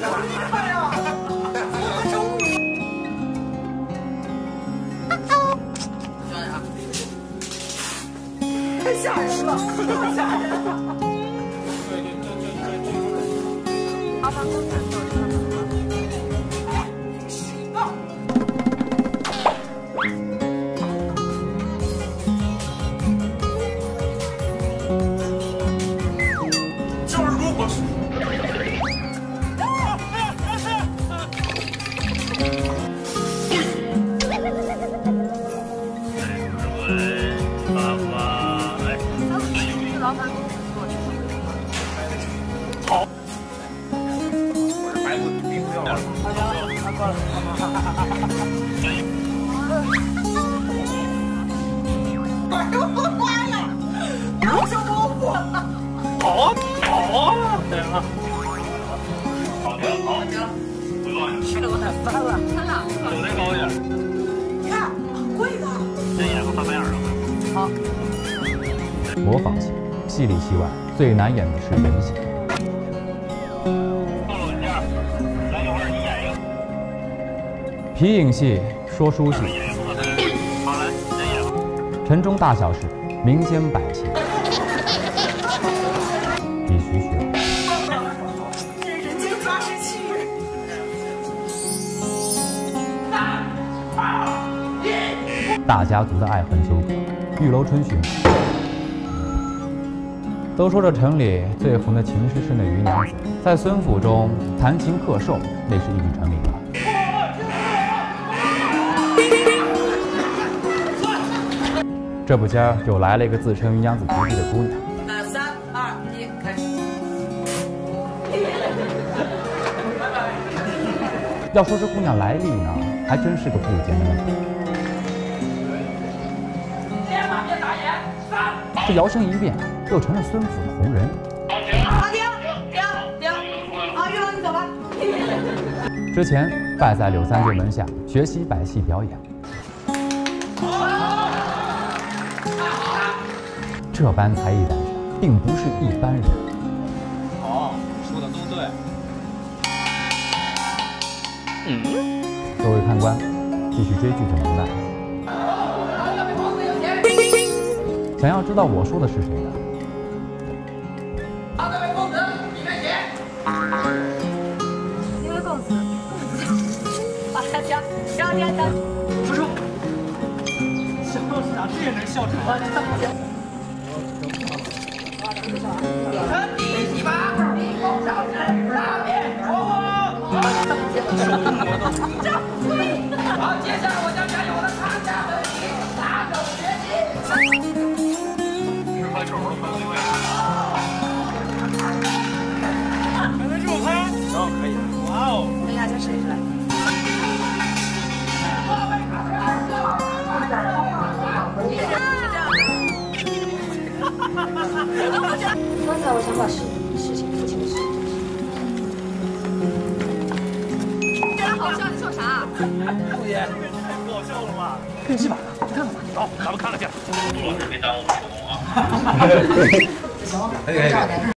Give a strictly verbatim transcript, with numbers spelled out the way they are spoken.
害呀！终于。小点啊！太吓人了，太吓人了！阿凡公园到这了。 好，我是白骨冰料了。好的，他过来。 哎呦妈呀！又是老虎！ 好，好啊！对啊。好的，好，回报你。这个我太烦了。烦了。手再高一点。 你看，很贵的。 这眼睛翻白眼了。 好。 模仿戏，戏里戏外最难演的是人戏。 皮影戏、说书戏，城中大小事、民间百姓，必须学。 这是人间抓时器。 大家族的爱恨纠葛，玉楼春寻。都说这城里最红的情诗是那余娘子，在孙府中弹琴贺寿，那是一举成名了。 这不家又来了一个自称余娘子徒弟的姑娘。 那三二一，开始。 要说这姑娘来历呢，还真是个不简单的。 别打眼，三。 这摇身一变，又成了孙府的红人。 好，停停停！好，玉楼你走吧。 之前拜在柳三舅门下学习百戏表演。 这般才艺胆识，并不是一般人。 好，说的都对。 嗯，各位看官，继续追剧就明白了。想要知道我说的是谁呢？ 好，各位公子，里面请。因为公子，公子，啊，停停停停， 住手！笑啥？这也能笑出来？ 臣第一把，立功上士，大面火火。好，接下来我将将由我的看家本领大手学习。 是拍手了，拍对位。还能这么拍？行，可以。哇哦！ 等一下，先试一试来。 刚才我想把事事情父亲的事。 这人好笑，你说啥？ 凤姐，这个太搞笑了吧？ 变戏法了，去看看吧。 走，咱们看看去。不别耽误我手工啊。 行，可以可以。